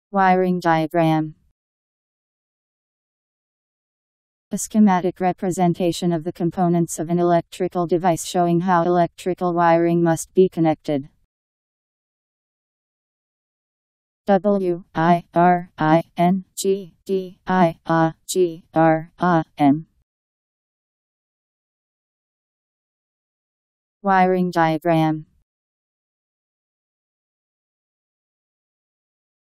Wiring diagram. A schematic representation of the components of an electrical device showing how electrical wiring must be connected. WIRING diagram. Wiring diagram.